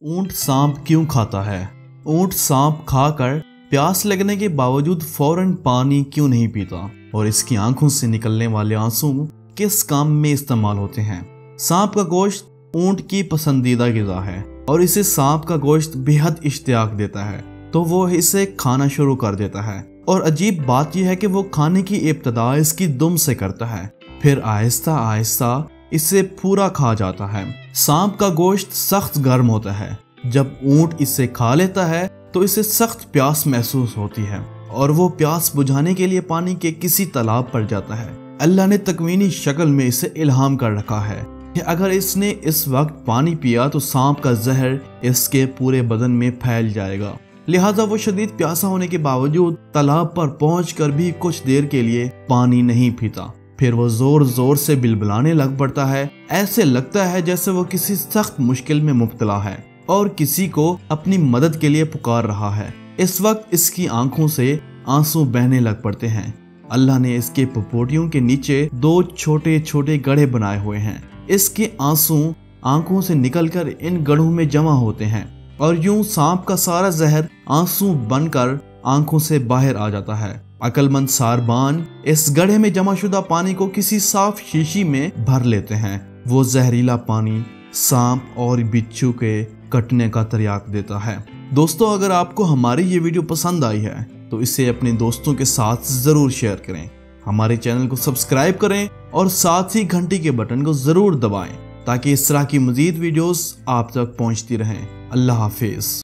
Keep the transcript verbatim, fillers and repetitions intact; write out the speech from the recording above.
ऊंट सांप क्यों खाता है? ऊंट सांप खाकर प्यास लगने के बावजूद फौरन पानी क्यों नहीं पीता और इसकी आंखों से निकलने वाले आंसू किस काम में इस्तेमाल होते हैं? सांप का गोश्त ऊंट की पसंदीदा ग़िज़ा है और इसे सांप का गोश्त बेहद इश्तियाक देता है, तो वो इसे खाना शुरू कर देता है। और अजीब बात यह है कि वो खाने की इब्तिदा इसकी दुम से करता है, फिर आहिस्ता आहिस्ता इसे पूरा खा जाता है। सांप का गोश्त सख्त गर्म होता है। जब ऊंट इसे खा लेता है तो इसे सख्त प्यास महसूस होती है और वो प्यास बुझाने के लिए पानी के किसी तालाब पर जाता है। अल्लाह ने तकवीनी शक्ल में इसे इल्हाम कर रखा है कि अगर इसने इस वक्त पानी पिया तो सांप का जहर इसके पूरे बदन में फैल जाएगा। लिहाजा वो शदीद प्यासा होने के बावजूद तालाब पर पहुंचकर भी कुछ देर के लिए पानी नहीं पीता। फिर वो जोर जोर से बिलबिलाने लग पड़ता है। ऐसे लगता है जैसे वो किसी सख्त मुश्किल में मुब्तला है और किसी को अपनी मदद के लिए पुकार रहा है। इस वक्त इसकी आंखों से आंसू बहने लग पड़ते हैं। अल्लाह ने इसके पपोटियों के नीचे दो छोटे छोटे गड्ढे बनाए हुए हैं। इसके आंसू आंखों से निकलकर इन गड्ढों में जमा होते हैं और यूं सांप का सारा जहर आंसू बनकर आंखों से बाहर आ जाता है। अक्लमंद सारबान इस गड्ढे में जमा शुदा पानी को किसी साफ शीशी में भर लेते हैं। वो जहरीला पानी सांप और बिच्छू के कटने का तर्याक देता है। दोस्तों, अगर आपको हमारी ये वीडियो पसंद आई है तो इसे अपने दोस्तों के साथ जरूर शेयर करें। हमारे चैनल को सब्सक्राइब करें और साथ ही घंटी के बटन को जरूर दबाएं ताकि इस तरह की मजीद वीडियोस आप तक पहुंचती रहें। अल्लाह हाफिज।